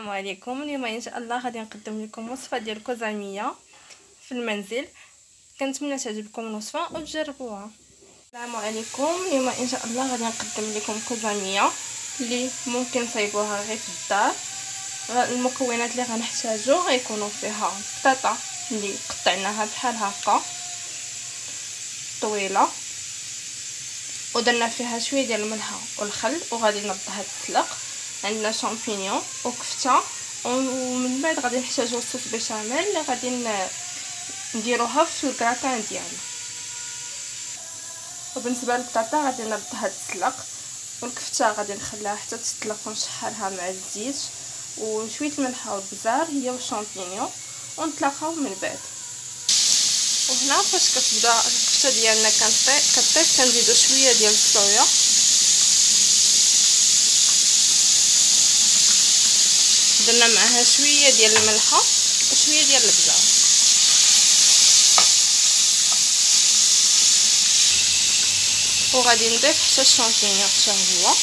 السلام عليكم. اليوم ان شاء الله غادي نقدم لكم وصفه ديال الكوزاميه في المنزل. كنتمنى تعجبكم الوصفه وتجربوها. السلام عليكم. اليوم ان شاء الله غادي نقدم لكم كوزاميه اللي ممكن تصايبوها غير في الدار. المكونات اللي غنحتاجو غيكونوا فيها بطاطا اللي قطعناها بحال هكا طويله، ودرنا فيها شويه ديال الملح والخل وغادي نردها تسلق. عندنا شامبينيون وكفته، ومن بعد غادي نحتاجو الصوص بيشاميل اللي غادي نديروها في الكراتان ديالنا. وبالنسبه للبطاطا غادي نردها تسلق، والكفته غادي نخليها حتى تسلق ونشحرها مع الزيت وشويه الملح والبزار هي والشامبينيون ونطلقها من بعد. وهنا فاش كتبدا الكفته ديالنا كطيب كنزيدو شويه ديال الصويا درنا معها شويه ديال الملحه وشويه ديال البزار. وغادي نضيف حتى الشامبينيون حتى هو،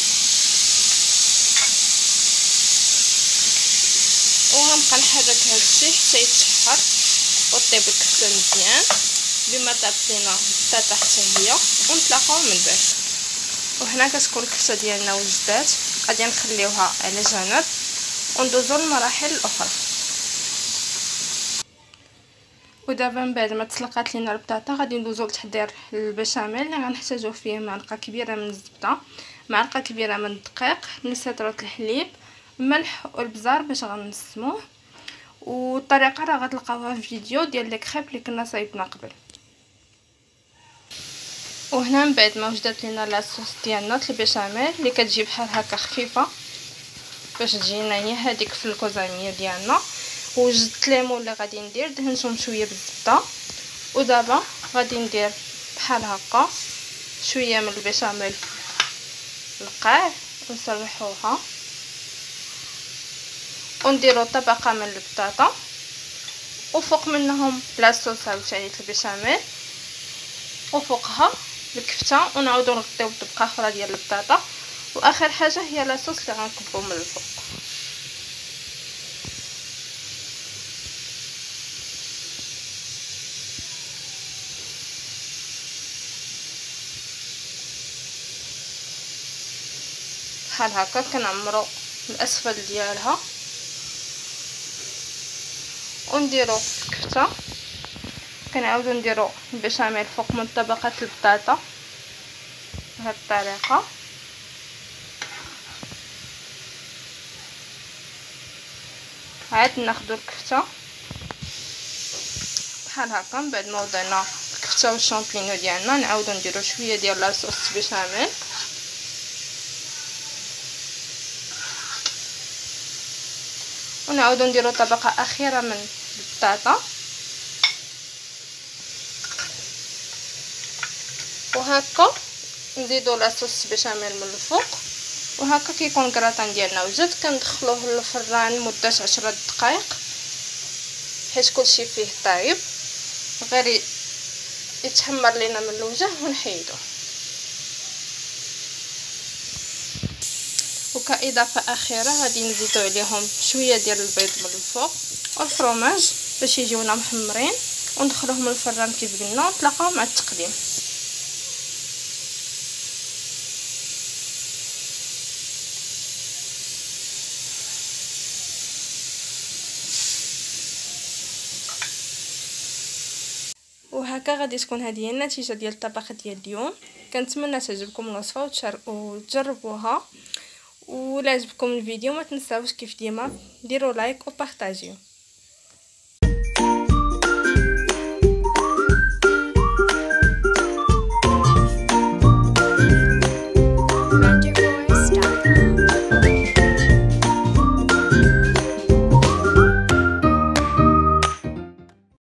وغنبقى نحرك هادشي حتى يتشحر وطيب الكفته مزيان بما طابت لينا البطاطا حتى هي ونطلقوها من بعد. وهنا كتكون الكفته ديالنا وجدات، غادي نخليوها على جنب وندوزو للمراحل الاخرى. ودابا من بعد ما تسلقات لينا البطاطا غادي ندوزو لتحضير البشاميل اللي غنحتاجو فيه معلقه كبيره من الزبده، معلقه كبيره من الدقيق، نص لتر الحليب، ملح والبزار باش غنسموه. والطريقه راه غتلقاوها في فيديو ديال لي كريب اللي كنا صايبنا قبل. وهنا من بعد ما وجدت لينا لاصوص ديالنا البشاميل اللي كتجي بحال هكا خفيفه باش تجينا هي هذيك في الكوزاميه ديالنا، وجدت ليمون اللي غادي ندير دهنتهم شويه بالزبده. ودابا غادي ندير بحال هكا شويه من البشاميل القاع ونسرحوها ونديرو طبقه من البطاطا وفوق منهم لاصوص عاوتاني البشاميل وفوقها الكفته، ونعاودو نغطيو بطبقه اخرى ديال البطاطا، واخر حاجه هي لاصوص اللي غنكبو من الفوق. بحال هكا كنعمرو الاسفل ديالها ونديرو الكفته، كنعاودو نديرو البشاميل فوق من طبقه البطاطا بهذه الطريقه. عاد ناخدو الكفته بحال هكا. من بعد ما وضعنا الكفته والشامبينيون ديالنا نعاودو نديرو شويه ديال لاصوص بشاميل ونعاودو نديرو طبقه اخيره من البطاطا، وهكا نزيدو لاصوص بشاميل من الفوق. وهكا كيكون الكراتان ديالنا وجد. كندخلوه للفران لمده 10 دقائق حيت كلشي فيه طايب، غير يتحمر لينا من الوجه ونحيدوه. وكاضافه اخيره غادي نزيدو عليهم شويه ديال البيض من الفوق والفرomاج باش يجيونا محمرين، وندخلوهم للفران كيف قلنا ونتلاقاو مع التقديم. وهكا غادي تكون هذه هي النتيجه ديال الطبخ ديال اليوم. كنتمنى تعجبكم الوصفه وتجربوها. ولا عجبكم الفيديو ما تنساوش كيف ديما ديروا لايك وبارطاجيو.